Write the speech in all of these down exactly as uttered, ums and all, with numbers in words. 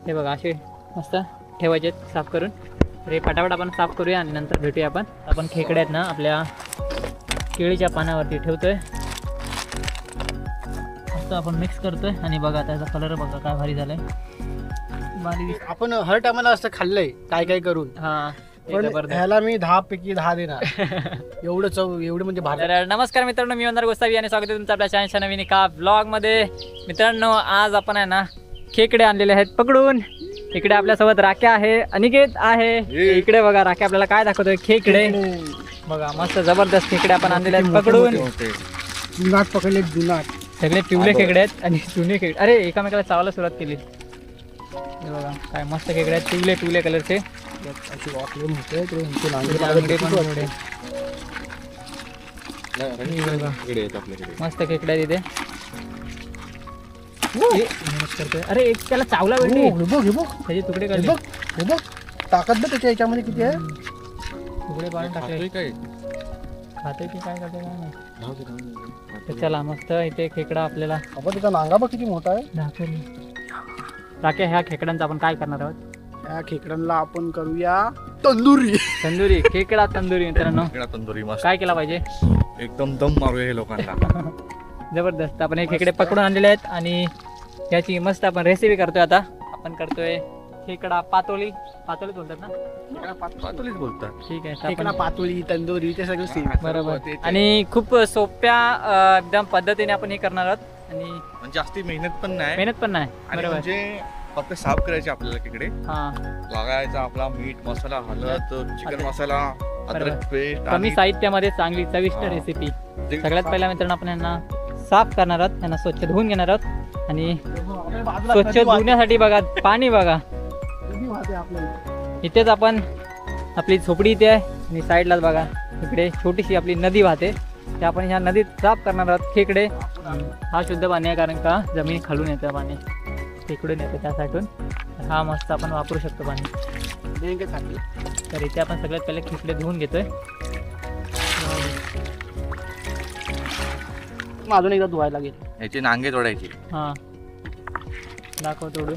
हे बघा असे मस्त ठेवायचे साफ करून. तर हे पटापट आपण साफ करूया आणि नंतर भेटूया आपण. आपण खेकडे आहेत ना आपल्या केळीच्या पानावरती ठेवतोय. मस्त आपण मिक्स करतोय आणि बघा त्याचा कलर बघा काय भारी झालाय. भारी आपण हर टायमाला असं खाल्लंय काय काय करून. हा पण ह्याला मी दहा पैकी दहा देणार. एवढं चव एवढं म्हणजे भारी. तर नमस्कार मित्रांनो, मी मंदार गोसावी आणि स्वागत आहे तुमचं आपल्या छानशा नवीन एका ब्लॉगमध्ये. मित्रांनो आज आपण आहे ना खेकडे आणलेले आहेत पकडून. इकडे आपल्यासोबत राख्या आहे, अनिकेत आहे. इकडे बघा राख्या आपल्याला काय दाखवतोय, खेकडे बघा मस्त जबरदस्त खेकडे आपण आणलेले आहेत पकडून. जुनाट पकडले जुनाट. सगळे पिवळे खेकडे आहेत आणि जुने खेकडे. अरे एकामेकाला चावायला सुरुवात केली. हे बघा काय मस्त खेकडे आहेत, पिवळे पिवळे कलरचे. मस्त खेकडे तिथे. अरे एक त्याला चावला भेटली, त्याचे तुकडे काढले. ताकद बघ त्याच्या याच्यामध्ये किती आहे. तुकडे पाडून टाकले. खाते की काय करते काय नाही. चला मस्त इथे खेकडा आपल्याला. आपण त्याचा नांगा बघ किती मोठा आहे. राख्या ह्या खेकड्यांचा आपण काय करणार आहोत. या खेकड्यांना आपण करूया तंदुरी. तंदुरी खेकडा तंदुरी. मित्रांनो तंदुरी मस्त. काय केला पाहिजे, एकदम दम मारूया हे लोकांना. जबरदस्त. आपण हे खेकडे पकडून आणलेले आहेत आणि याची मस्त आपण रेसिपी करतोय. आता आपण करतोय खेकडा पातोळी. पातोळी बोलतात ना, पातोळीच बोलतात. ठीक आहे. खेकडा पातोळी तंदुरी ते सगळं सेम बरोबर. आणि खूप सोप्या एकदम पद्धतीने आपण हे करणार आहोत आणि म्हणजे जास्ती मेहनत पण नाही, मेहनत पण नाही. बरोबर. म्हणजे फक्त साफ करायचे आपल्याला खेकडे. हा लागायचा आपला मीठ मसाला हळद चिकन मसाला अद्रक पेस्ट कमी साहित्यामध्ये चांगली चविष्ट रेसिपी. सगळ्यात पहिला मित्रांनो आपण यांना साफ करणार आहोत, त्यांना स्वच्छ धुवून घेणार आहोत. आणि स्वच्छ धुण्यासाठी बघा पाणी बघा इथेच आपण आपली झोपडी इथे आहे आणि साईडलाच बघा इकडे छोटीशी आपली नदी वाहते. ते आपण ह्या नदीत साफ करणार आहोत खेकडे. हा शुद्ध पाणी आहे कारण का जमीन खालून येतं पाणी, तिकडून येतं त्यासाठून. हा मस्त आपण वापरू शकतो पाणी. तर इथे आपण सगळ्यात पहिले खेकडे धुवून घेतोय. अजून एकदा धुवायला लागेल. याचे नांगे तोडायचे. हा दाखव तोडून.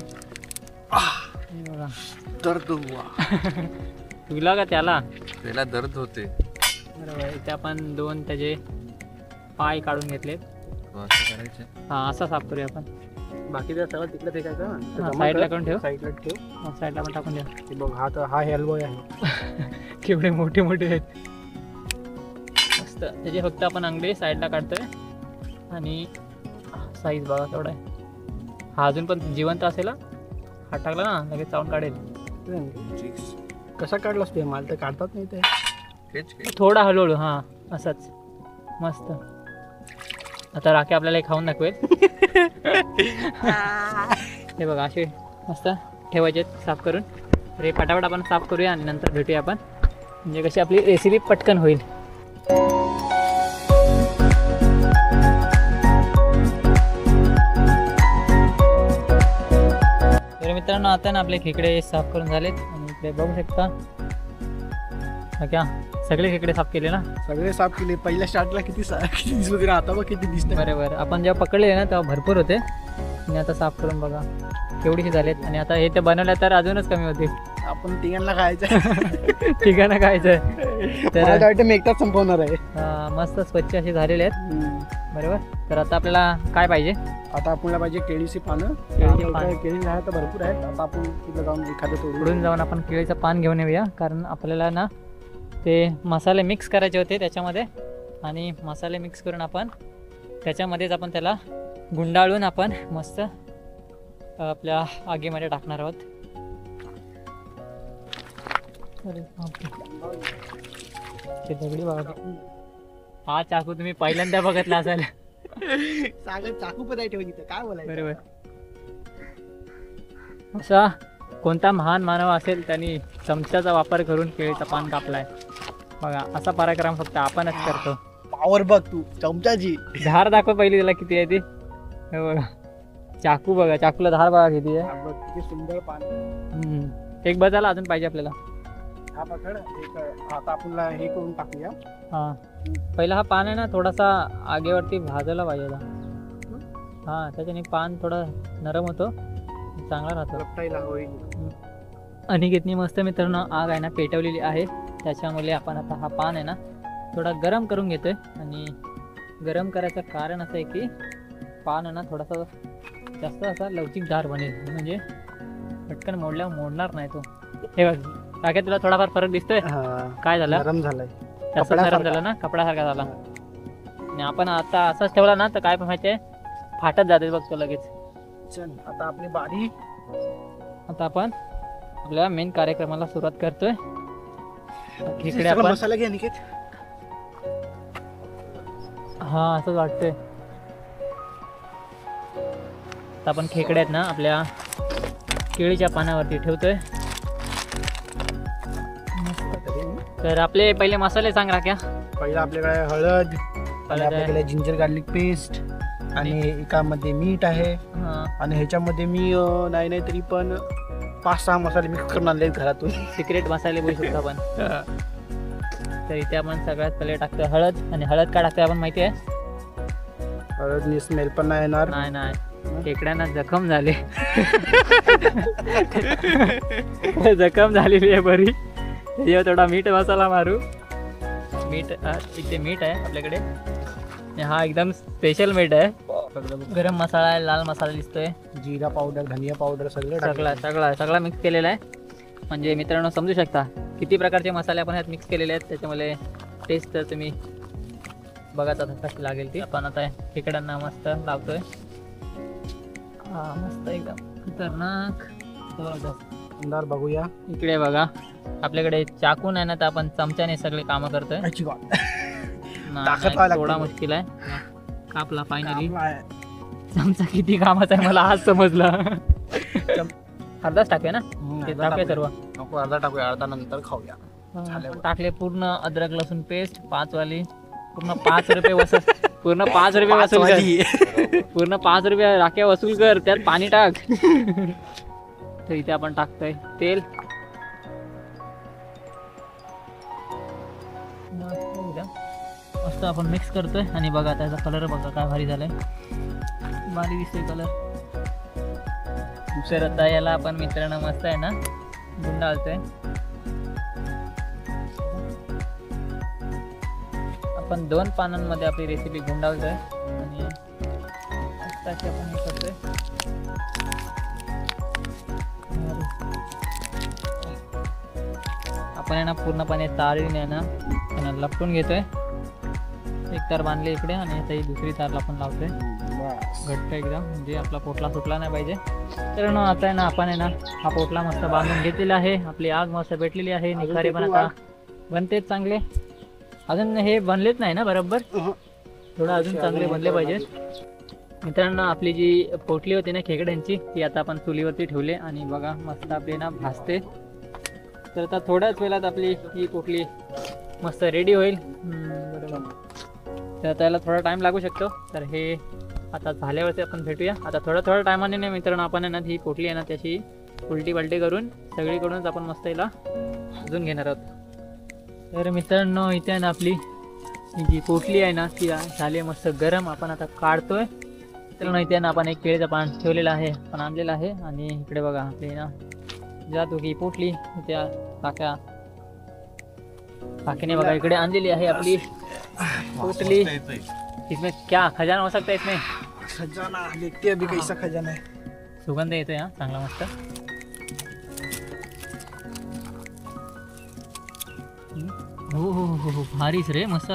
दर्द हुआ. तुला का त्याला त्याला दर्द होते. बरोबर. इथे आपण दोन त्याचे पाय काढून घेतलेत. हा असा साफ करूया आपण. बाकी सगळं तिकडे फेकायचं. साईडला करून ठेव. साईडला ठेव. साईडला पण टाकून द्या. बघ हा तर हा हेल्बॉय आहे. केवढे मोठे मोठे आहेत. मस्त. त्याचे फक्त आपण अंगडे साईडला काढतोय आणि साईज बघा केवढा आहे. हा अजून पण जिवंत असेल. हा टाकला ना लगेच चावून काढेल. कसा काढलास ते, मला तर काढतात नाही ते. थोडा हळूहळू. हा असंच मस्त. आता राखे आपल्याला खाऊन दाखवेल. हे बघा असे मस्त ठेवायचे साफ करून. तर हे पटापट आपण साफ करूया आणि नंतर भेटूया आपण. म्हणजे कशी आपली रेसिपी पटकन होईल. तर मित्रांनो आता ना आपले खेकडे साफ करून झालेत आणि इकडे बघू शकता क्या सगळे खेकडे साफ केले ना. सगळे साफ केले. पहिल्या स्टार्टला किती किती दिसत होते, आता बघ किती दिसते. बरोबर. आपण जेव्हा पकडले ना तेव्हा भरपूर होते आणि आता साफ करून बघा केवढीशी झालेत. आणि आता हे ते बनवल्या तर अजूनच कमी होतील. आपण तिघांना खायचं. तिघांना खायचं तर मी एकटाच संपवणार आहे. मस्त स्वच्छ असे झालेले आहेत. बरोबर. तर आता आपल्याला काय पाहिजे. आता आपल्याला पाहिजे केळीची पानं. केळीचे पान. केळी झाड तर भरपूर आहेत. आता आपण तिथं जाऊन एखादं तोडून जाऊन आपण केळीचं पान घेऊन येऊया. कारण आपल्याला ना ते मसाले मिक्स करायचे होते त्याच्यामध्ये. आणि मसाले मिक्स करून आपण त्याच्यामध्येच आपण त्याला गुंडाळून आपण मस्त आपल्या आगीमध्ये टाकणार आहोत. ते दगडी बघा. हा चाकू तुम्ही पहिल्यांदा बघितला असाल. सागर चाकू पण ठेवून इथं काय बोलायचं. बरोबर. असा कोणता महान मानव असेल त्यांनी चमच्याचा वापर करून केळीचा पान कापलाय. बघा असा पराक्रम फक्त आपणच करतो. पावर बघ तू चमच्याची. धार दाखव पहिली त्याला किती आहे ती. बघा चाकू बघा, चाकूला धार बघा किती आहे. किती सुंदर पान. एक बजाला अजून पाहिजे आपल्याला. हा पकड. एक आता आपण हे करून टाकूया. हा पहिला हा पान आहे ना थोडासा आगेवरती भाजायला पाहिजे. हा त्याच्याने पान थोडं नरम होतो. चांगला राहतो. लपटायला होईल. अनिकेतनी मस्त मित्रांनो आग आहे ना पेटवलेली आहे, त्याच्यामुळे आपण आता हा पान आहे ना थोडा गरम करून घेतोय. आणि गरम करायचं कारण असं आहे की पान आहे ना थोडासा जास्त असा लवचिकदार बनेल, म्हणजे पटकन मोडल्या मोडणार नाही तो. हे बघ काका तुला थोडाफार फरक दिसतोय. काय झालं? गरम झालाय. जास्त गरम झालं ना, कपड्यासारखा झाला. आणि आपण आता असाच ठेवला ना तर काय पण माहितीये फाटत जाते बघ तो लगेच. चल आता आपली बारी. आता आपण आपल्या मेन कार्यक्रमाला सुरुवात करतोय. इकडे आपण मसाला घे निकेत. हा असंच वाटतंय. आता आपण खेकडे आहेत ना आपल्या केळीच्या पानावरती ठेवतोय. तर आपले पहिले मसाले सांग राख्या. पहिला आपल्याकडे हळद, हळद आहे. आपल्याकडे जिंजर गार्लिक पेस्ट, आणि एकामध्ये मीठ आहे, हा आणि ह्याच्यामध्ये मी अं, नाही नाही तरी पण पाच सहा मसाले मिक्स करून आणले घरातून. सिक्रेट मसाले बोलू शकतो आपण. तर इथे आपण सगळ्यात पहिले टाकतोय हळद. आणि हळद का टाकतोय आपण माहिती आहे? हळदनी स्मेल पण नाही येणार. नाही नाही खेकड्यांना जखम झाले. जखम झालेली आहे बरी. त्याच्यावर थोडा मीठ मसाला मारू. मीठ इथे मीठ आहे आपल्याकडे. हा एकदम स्पेशल मीठ आहे. गरम मसाला आहे, लाल मसाला दिसतोय, जिरा पावडर, धनिया पावडर सगळं सगळा सगळा सगळा मिक्स केलेला आहे. म्हणजे मित्रांनो समजू शकता किती प्रकारचे मसाले आपण ह्यात मिक्स केलेले आहेत. त्याच्यामुळे टेस्ट तर तुम्ही बघाच आता कशी लागेल ती. आपण आता खेकड्यांना मस्त लावतोय. हा मस्त एकदम खतरनाक अंदार बघूया. इकडे बघा आपल्याकडे चाकून आहे ना तर आपण चमच्याने सगळे कामं करतोय. अच्छी बात. नाही, ताकद नाही, व्हायला थोडा लागते. मुश्किल आहे. हा, कापला फायनली. आपला आहे. चमचा किती कामाचा आहे मला आज समजलं. अर्धाच टाकूया ना हम्म, ते अर्धा टाकूया सर्व. नको अर्धा टाकूया, अर्धा नंतर खाऊया. आपण टाकले पूर्ण अद्रक लसूण पेस्ट पाच वाली. पूर्ण पाच रुपये वसूल पूर्ण पाच रुपये वसूल कर. पूर्ण पाच रुपये राख्या वसूल कर, त्यात पाणी टाक. तर इथे आपण टाकतोय तेल. मस्त आपण मिक्स करतोय. आणि बघा त्याचा कलर बघा काय भारी झालाय, भारी दिसतोय कलर. दुसरं आता याला आपण मित्रांनो मस्त आहे ना गुंडाळतोय. आपण दोन पानांमध्ये आपली रेसिपी गुंडाळतोय. आणि मस्त अशी आपण हे करतोय. आपण आहे ना पूर्णपणे तारीने आहे ना त्यांना लपटून घेतोय. एक तार बांधली इकडे आणि आता ही दुसरी तारला आपण लावतोय घट्ट एकदम, म्हणजे आपला पोटला सुटला नाही पाहिजे. तर ना आता आहे ना आपण आहे ना हा पोटला मस्त बांधून घेतलेला आहे. आपली आग मस्त पेटलेली आहे. निखारे पण आता बनतेच चांगले. अजून हे बनलेच नाही ना बरोबर, थोडं अजून चांगले बनले पाहिजेत. मित्रांनो आपली जी पोटली होती ना खेकड्यांची ती आता आपण चुलीवरती ठेवली. आणि बघा मस्त आपली ना भाजते. तर आता थोड्याच वेळात आपली ही पोटली मस्त रेडी होईल. बरोबर. तर त्याला थोडा टाइम लागू शकतो. तर हे आता झाल्यावरती आपण भेटूया. आता थोड्या थोड्या टायमाने नाही मित्रांनो आपण आहे ना ही पोटली आहे ना त्याची उलटी पलटी करून सगळीकडूनच आपण मस्त हिला भाजून घेणार आहोत. तर मित्रांनो इथे आहे ना आपली ही जी पोटली आहे ना ती झाली मस्त गरम. आपण आता काढतोय. मित्रांनो इथे ना आपण एक केळीचं पान ठेवलेलं आहे, पण आणलेलं आहे. आणि इकडे बघा आपली ना जातो की पोटली इथे काका काकीने बघा इकडे आणलेली आहे आपली पोटली. इसमें क्या खजाना हो सकता है इसमें? खजाना देखते अभी कैसा खजाना है. सुगंध येतोय हा चांगला मस्त. हो हो हो हो भारीच रे मस्त.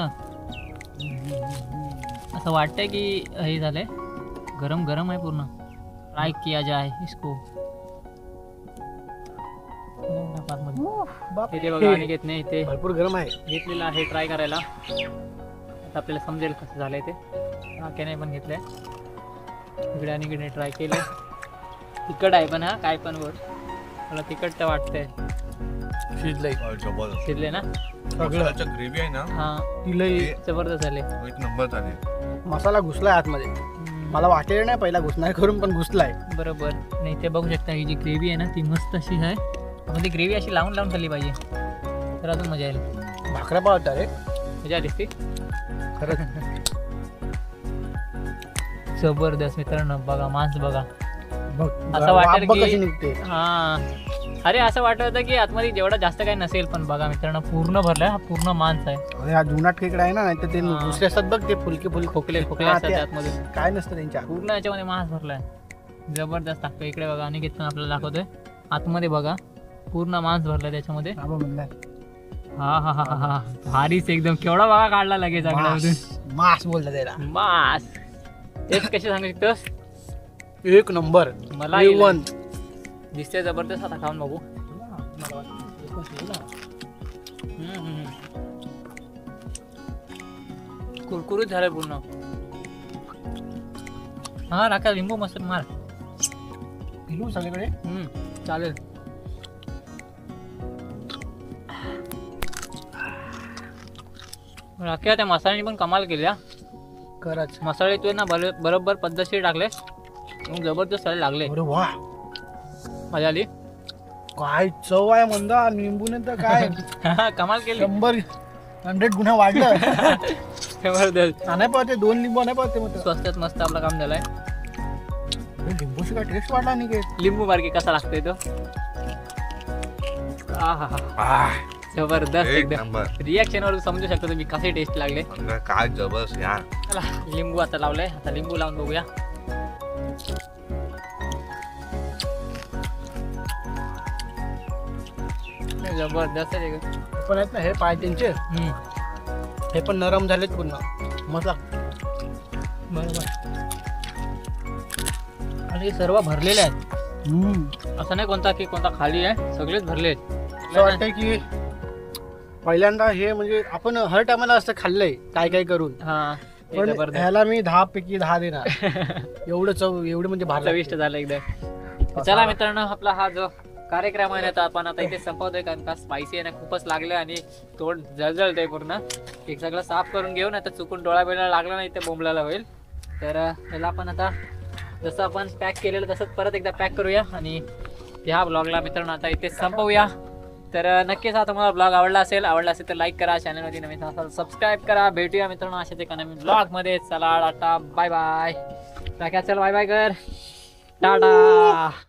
असं वाटतंय की हे झालंय गरम गरम आहे पूर्ण. फ्राय किया जाए इसको. इथे बघा अनिकेतने इथे भरपूर गरम आहे. घेतलेलं आहे ट्राय करायला. आता आपल्याला समजेल कसं झालंय ते. काक्याने पण घेतलंय. इकडे अनिकेतने ट्राय केलं. तिखट आहे पण हा काय पण वर मला तिखट तर वाटतंय. शिजलंय जबरदस्त शिजले ना मसाल्याची ग्रेव्ही आहे ना हा तिलही जबरदस्त झाले. एक नंबर झाली. मसाला घुसलाय आतमध्ये. मला वाटलेलं नाही पहिला घुसणार करून, पण घुसलाय बरोबर. आणि इथे बघू शकता ही जी ग्रेव्ही आहे ना ती मस्त अशी आहे. ती ग्रेव्ही अशी लावून लावून खाल्ली पाहिजे तर अजून मजा येईल. भाकऱ्या पावतात रे मजा आली ती खरंच. जबरदस्त मित्रांनो बघा मांस बघा बघ असं वाटेल वाफ बघ की- कशी निघते. हा अरे असं वाटत होतं की आतमध्ये जेवढं जास्त काही नसेल, पण बघा मित्रांनो पूर्ण भरलाय, हा पूर्ण मांस आहे. अरे हा जुनाट खेकडा आहे ना, नाही तर ते हा. दुसरे असतात बघ ते फुलके फुलके खोकले खोकले हा, असतात ते- आतमध्ये, काय नसतं त्यांच्या. पूर्ण याच्यामध्ये मांस भरलाय. जबरदस्त लागतो. इकडे बघा आणि पण आपल्याला दाखवतोय आतमध्ये बघा पूर्ण मांस भरलाय त्याच्यामध्ये. हा बघ म्हणलाय. हा हा हा हा भारीच एकदम. केवढा बघा काढला लगेच आगळ्यामधून. मास मास बोलतात त्याला. मास तेच कसे सांगू शकतोस? एक नंबर मला ए वन. दिसते जबरदस्त. आता खाऊन बघू. हम्म, हम्म. कुरकुरीत झालंय पूर्ण. हा राखा लिंबू मस्त मार. पिलू सगळीकडे. हम्म, चालेल. राख्या त्या मसाल्याने पण कमाल केली हा. खरंच. मसाले तू ना बरो- बरोबर पद्धतशीर टाकले, मग जबरदस्त चालेल लागले. अरे वा मजा आली. काय चव आहे मंदा. लिंबूने तर काय कमाल केली. शंभर हंड्रेड गुन्हा वाढलं. जबरदस्त. नाही पाहते दोन लिंबू नाही पाहते मग स्वस्तात मस्त आपलं काम झालंय. लिंबूशी काय टेस्ट वाढला नाही काय. लिंबू मार्के कसा लागतोय तो. आहा जबरदस्त एक एकदम. नंबर. रिॲक्शन वर समजू शकता तुम्ही कसे टेस्ट लागले. अंगा काय जबरदस्त यार. चला लिंबू आता लावलंय, आता लिंबू लावून बघूया. जबरदस्त आहे एकदम. हे पण आहेत ना हे पाय त्यांचे. हम्म, हे पण नरम झालेत पूर्ण. मस्त लागतं. बरोबर. आणि हे सर्व भरलेले आहेत. हम्म. असं नाही कोणता की कोणता खाली आहे, सगळेच भरले आहेत. असं वाटतंय की पहिल्यांदा हे म्हणजे आपण हर टायमाला असं खाल्लंय काय काय करून. हा हे पण जबरदस्त. ह्याला मी दहा पैकी दहा देणार. एवढं चव एवढं म्हणजे भार चविष्ट झालं एकदम. चला मित्रांनो, आपला हा जो कार्यक्रम आहे ना, तो आपण आता इथे संपवतोय, कारण का स्पायसी आहे ना खूपच लागले आणि तोंड जळजळतंय पूर्ण. एक सगळं साफ करून घेऊन आता चुकून डोळा बिळा लागला नाही ते बोंबलाला होईल. तर त्याला आपण आता जसं आपण पॅक केलेलं तसंच परत एकदा पॅक करूया आणि ह्या ब्लॉगला मित्रांनो आता इथे संपवूया. तर नक्कीच हा तुम्हाला ब्लॉग आवडला असेल, आवडला असेल तर लाईक करा, चॅनलमध्ये नवीन असाल सबस्क्राईब करा. भेटूया मित्रांनो अशाच एका नवीन ब्लॉगमध्ये. चला टाटा बाय बाय. टाक्या चल बाय बाय कर. टाटा.